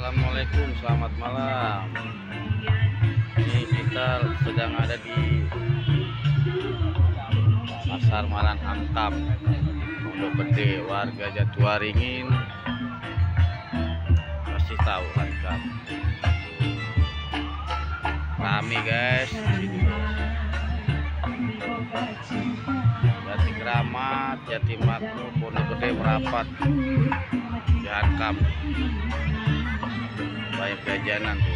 Assalamualaikum, selamat malam. Ini kita sedang ada di Pasar Malang Angkam, Pondok Gede. Warga Jatiwaringin pasti tahu Angkam. Rame guys di sini. Jati Keramat, Jati Makmur, Pondok Gede merapat di Angkam. Banyak jajanan tuh.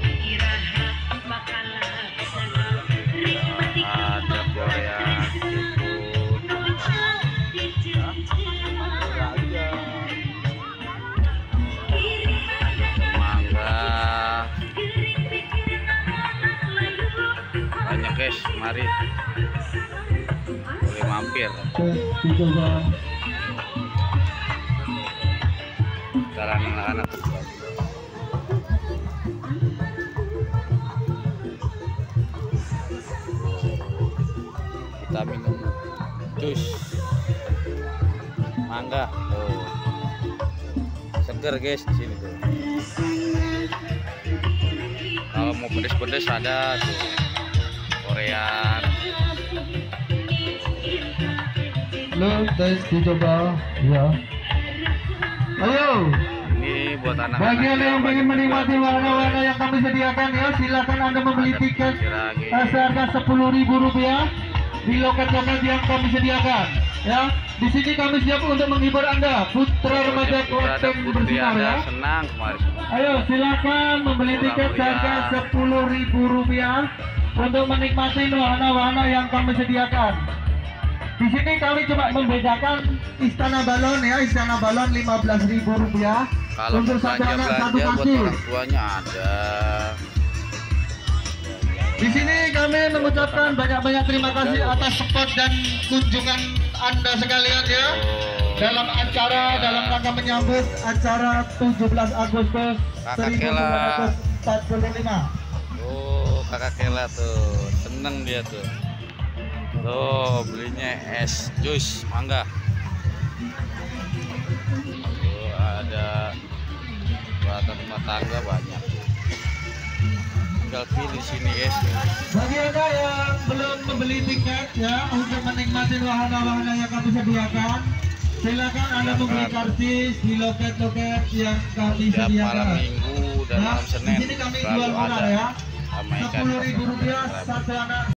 Ada Korea, mangga, banyak guys. Mari boleh mampir. Sekarang anak-anak kita minum jus mangga tuh, seger guys di sini tuh. Kalau mau pedes-pedes ada tuh Korean. Halo, tes dicoba ya. Ayo. Ini buat anak-anak. Bagi Anda yang ingin menikmati warna-warna yang kami sediakan ya, silakan Anda membeli tiket seharga Rp10.000 di loket-loket yang kami sediakan ya. Di sini kami siap untuk menghibur Anda, putra remaja Klaten bersinar ya. Senang kemarin semua. Ayo silakan membeli tiket seharga Rp10.000 untuk menikmati wahana-wahana yang kami sediakan. Di sini kami cuma membedakan Istana Balon ya, Istana Balon Rp15.000. Kalau untuk satu anak satu belanja buat kasih. orang tuanya ada. Di sini kami mengucapkan banyak-banyak terima kasih atas support dan kunjungan Anda sekalian ya. Dalam rangka menyambut acara 17 Agustus Kakak Kela. 1945. Oh, Kakak Kela tuh seneng dia tuh. Tuh belinya es jus mangga. Tuh ada peralatan rumah tangga banyak. Tinggal pilih sini guys. Bagi Anda yang belum membeli tiket ya untuk menikmati wahana-wahana yang kami sediakan, silakan Anda membeli karcis di loket-loket yang kami Setiap sediakan. malam Minggu dan Ya, malam Senin di sini kami selalu jual murah ada ya. ramaikan Rp10.000 satu anak.